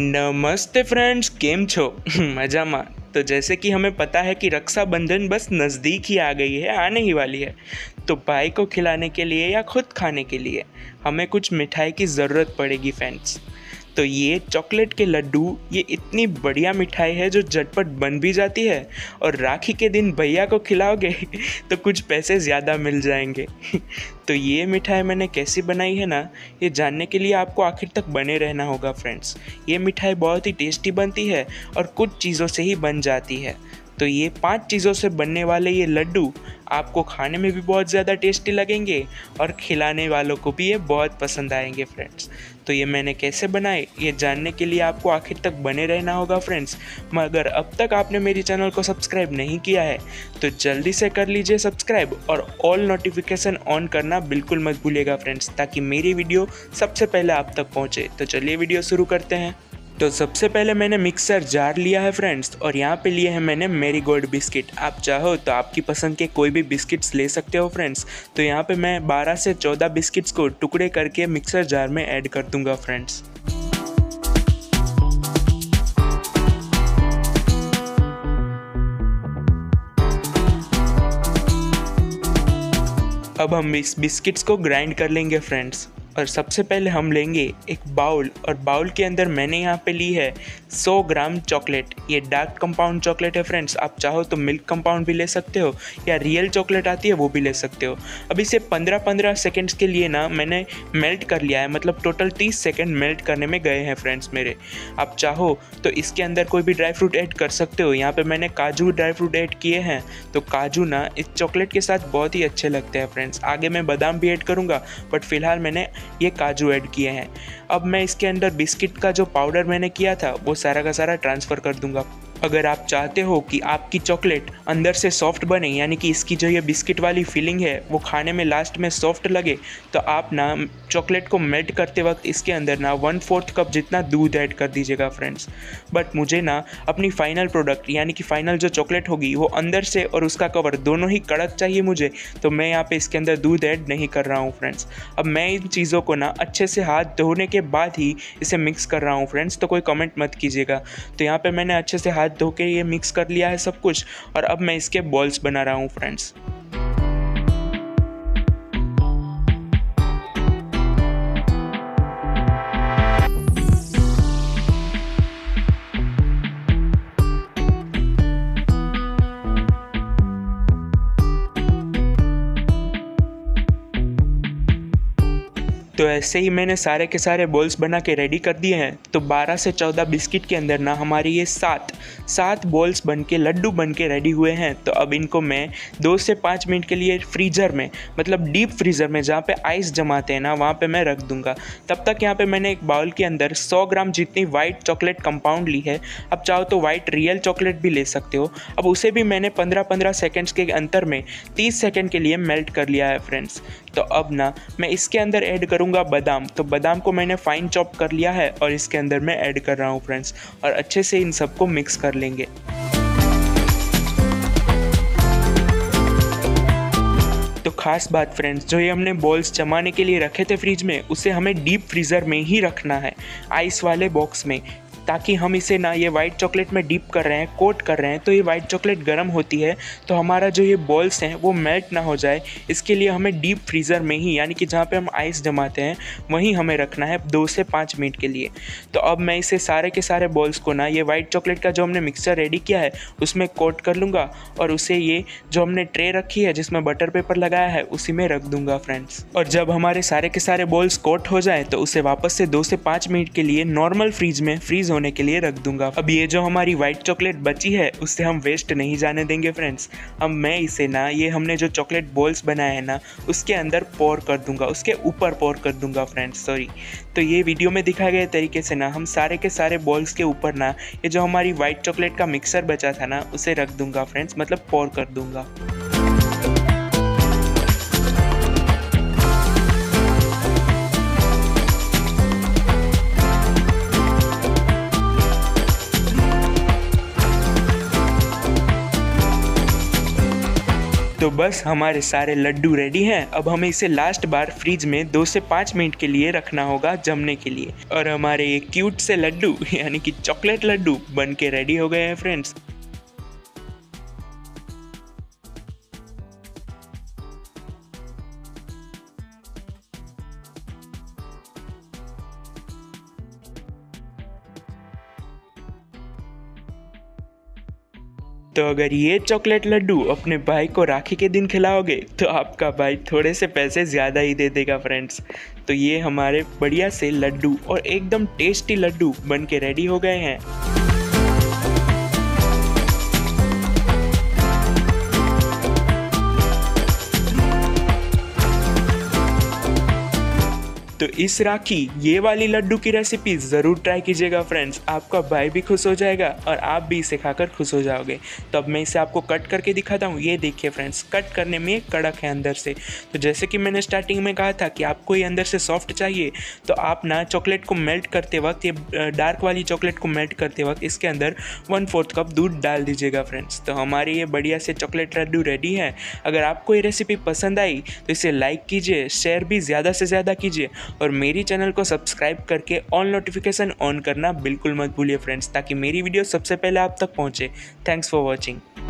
नमस्ते फ्रेंड्स, केम छो? मजामा। तो जैसे कि हमें पता है कि रक्षाबंधन बस नज़दीक ही आ गई है, आने ही वाली है। तो भाई को खिलाने के लिए या खुद खाने के लिए हमें कुछ मिठाई की ज़रूरत पड़ेगी फ्रेंड्स। तो ये चॉकलेट के लड्डू, ये इतनी बढ़िया मिठाई है जो झटपट बन भी जाती है, और राखी के दिन भैया को खिलाओगे तो कुछ पैसे ज़्यादा मिल जाएंगे। तो ये मिठाई मैंने कैसी बनाई है ना, ये जानने के लिए आपको आखिर तक बने रहना होगा फ्रेंड्स। ये मिठाई बहुत ही टेस्टी बनती है और कुछ चीज़ों से ही बन जाती है। तो ये 5 चीज़ों से बनने वाले ये लड्डू आपको खाने में भी बहुत ज़्यादा टेस्टी लगेंगे और खिलाने वालों को भी ये बहुत पसंद आएंगे फ्रेंड्स। तो ये मैंने कैसे बनाए, ये जानने के लिए आपको आखिर तक बने रहना होगा फ्रेंड्स। मगर अब तक आपने मेरी चैनल को सब्सक्राइब नहीं किया है तो जल्दी से कर लीजिए सब्सक्राइब, और ऑल नोटिफिकेशन ऑन करना बिल्कुल मत भूलिएगा फ्रेंड्स, ताकि मेरी वीडियो सबसे पहले आप तक पहुँचे। तो चलिए वीडियो शुरू करते हैं। तो सबसे पहले मैंने मिक्सर जार लिया है फ्रेंड्स, और यहाँ पे लिए हैं मैंने मैरीगोल्ड बिस्किट। आप चाहो तो आपकी पसंद के कोई भी बिस्किट्स ले सकते हो फ्रेंड्स। तो यहाँ पे मैं 12 से 14 बिस्किट्स को टुकड़े करके मिक्सर जार में ऐड कर दूंगा फ्रेंड्स। अब हम इस बिस्किट्स को ग्राइंड कर लेंगे फ्रेंड्स। और सबसे पहले हम लेंगे एक बाउल, और बाउल के अंदर मैंने यहाँ पे ली है 100 ग्राम चॉकलेट। ये डार्क कंपाउंड चॉकलेट है फ्रेंड्स। आप चाहो तो मिल्क कंपाउंड भी ले सकते हो, या रियल चॉकलेट आती है वो भी ले सकते हो। अब इसे 15-15 सेकेंड्स के लिए ना मैंने मेल्ट कर लिया है, मतलब टोटल 30 सेकेंड मेल्ट करने में गए हैं फ्रेंड्स मेरे। आप चाहो तो इसके अंदर कोई भी ड्राई फ्रूट ऐड कर सकते हो। यहाँ पर मैंने काजू ड्राई फ्रूट ऐड किए हैं, तो काजू ना इस चॉकलेट के साथ बहुत ही अच्छे लगते हैं फ्रेंड्स। आगे मैं बादाम भी ऐड करूँगा, बट फिलहाल मैंने ये काजू ऐड किए हैं। अब मैं इसके अंदर बिस्किट का जो पाउडर मैंने किया था वो सारा का सारा ट्रांसफ़र कर दूंगा। अगर आप चाहते हो कि आपकी चॉकलेट अंदर से सॉफ्ट बने, यानी कि इसकी जो ये बिस्किट वाली फीलिंग है वो खाने में लास्ट में सॉफ्ट लगे, तो आप ना चॉकलेट को मेल्ट करते वक्त इसके अंदर ना 1/4 कप जितना दूध ऐड कर दीजिएगा फ्रेंड्स। बट मुझे ना अपनी फाइनल प्रोडक्ट, यानी कि फाइनल जो चॉकलेट होगी वो अंदर से और उसका कवर दोनों ही कड़क चाहिए मुझे, तो मैं यहाँ पे इसके अंदर दूध ऐड नहीं कर रहा हूँ फ्रेंड्स। अब मैं इन चीज़ों को ना अच्छे से हाथ धोने के बाद ही इसे मिक्स कर रहा हूँ फ्रेंड्स, तो कोई कमेंट मत कीजिएगा। तो यहाँ पे मैंने अच्छे से हाथ धो के ये मिक्स कर लिया है सब कुछ, और अब मैं इसके बॉल्स बना रहा हूँ फ्रेंड्स। तो ऐसे ही मैंने सारे के सारे बॉल्स बना के रेडी कर दिए हैं। तो 12 से 14 बिस्किट के अंदर ना हमारी ये 7 बॉल्स बन के लड्डू बन के रेडी हुए हैं। तो अब इनको मैं 2 से 5 मिनट के लिए फ्रीज़र में, मतलब डीप फ्रीज़र में जहाँ पे आइस जमाते हैं ना, वहाँ पे मैं रख दूँगा। तब तक यहाँ पे मैंने एक बाउल के अंदर 100 ग्राम जितनी वाइट चॉकलेट कंपाउंड ली है। अब चाहो तो वाइट रियल चॉकलेट भी ले सकते हो। अब उसे भी मैंने 15-15 सेकेंड्स के अंतर में 30 सेकेंड के लिए मेल्ट कर लिया है फ्रेंड्स। तो अब ना मैं इसके अंदर ऐड करूँगा बादाम। तो बादाम को मैंने फाइन चॉप कर लिया है और इसके अंदर मैं ऐड कर रहा हूँ फ्रेंड्स, और अच्छे से इन सबको मिक्स कर लेंगे। तो खास बात फ्रेंड्स, जो ये हमने बॉल्स जमाने के लिए रखे थे फ्रिज में, उसे हमें डीप फ्रीज़र में ही रखना है, आइस वाले बॉक्स में, ताकि हम इसे ना ये वाइट चॉकलेट में डिप कर रहे हैं, कोट कर रहे हैं, तो ये वाइट चॉकलेट गर्म होती है तो हमारा जो ये बॉल्स हैं वो मेल्ट ना हो जाए। इसके लिए हमें डीप फ्रीज़र में ही, यानी कि जहाँ पे हम आइस जमाते हैं वहीं हमें रखना है 2 से 5 मिनट के लिए। तो अब मैं इसे सारे के सारे बॉल्स को ना ये वाइट चॉकलेट का जो हमने मिक्सचर रेडी किया है उसमें कोट कर लूँगा, और उसे ये जो हमने ट्रे रखी है जिसमें बटर पेपर लगाया है उसी में रख दूँगा फ्रेंड्स। और जब हमारे सारे के सारे बॉल्स कोट हो जाए तो उसे वापस से 2 से 5 मिनट के लिए नॉर्मल फ्रीज में फ्रीज होने के लिए रख दूंगा। अब ये जो हमारी वाइट चॉकलेट बची है उससे हम वेस्ट नहीं जाने देंगे फ्रेंड्स। अब मैं इसे ना ये हमने जो चॉकलेट बॉल्स बनाए हैं ना उसके अंदर पोर कर दूंगा, उसके ऊपर पोर कर दूंगा फ्रेंड्स, सॉरी। तो ये वीडियो में दिखाए गए तरीके से ना हम सारे के सारे बॉल्स के ऊपर ना ये जो हमारी वाइट चॉकलेट का मिक्सर बचा था ना उसे रख दूंगा फ्रेंड्स, मतलब पोर कर दूंगा। तो बस हमारे सारे लड्डू रेडी हैं। अब हमें इसे लास्ट बार फ्रिज में 2 से 5 मिनट के लिए रखना होगा जमने के लिए। और हमारे ये क्यूट से लड्डू यानी कि चॉकलेट लड्डू बन के रेडी हो गए हैं फ्रेंड्स। तो अगर ये चॉकलेट लड्डू अपने भाई को राखी के दिन खिलाओगे तो आपका भाई थोड़े से पैसे ज़्यादा ही दे देगा फ्रेंड्स। तो ये हमारे बढ़िया से लड्डू और एकदम टेस्टी लड्डू बन के रेडी हो गए हैं। तो इस राखी ये वाली लड्डू की रेसिपी ज़रूर ट्राई कीजिएगा फ्रेंड्स। आपका भाई भी खुश हो जाएगा और आप भी इसे खाकर खुश हो जाओगे। तो अब मैं इसे आपको कट करके दिखाता हूँ। ये देखिए फ्रेंड्स, कट करने में कड़क है अंदर से। तो जैसे कि मैंने स्टार्टिंग में कहा था कि आपको ये अंदर से सॉफ्ट चाहिए, तो आप ना चॉकलेट को मेल्ट करते वक्त, ये डार्क वाली चॉकलेट को मेल्ट करते वक्त इसके अंदर 1/4 कप दूध डाल दीजिएगा फ्रेंड्स। तो हमारे ये बढ़िया से चॉकलेट लड्डू रेडी है। अगर आपको ये रेसिपी पसंद आई तो इसे लाइक कीजिए, शेयर भी ज़्यादा से ज़्यादा कीजिए और मेरी चैनल को सब्सक्राइब करके ऑल नोटिफिकेशन ऑन करना बिल्कुल मत भूलिए फ्रेंड्स, ताकि मेरी वीडियो सबसे पहले आप तक पहुंचे। Thanks for watching.